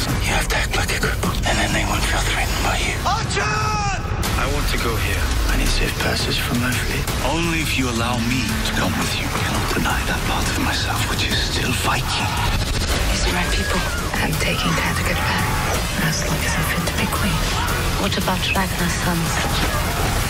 You have to act like a cripple, and then they won't feel threatened by you. Archer! I want to go here. I need safe passage from my fleet. Only if you allow me to come with you. I cannot deny that part of myself, which is still Viking. These are my people. I'm taking time to get back. As long as I'm fit to be queen. What about Ragnar's sons?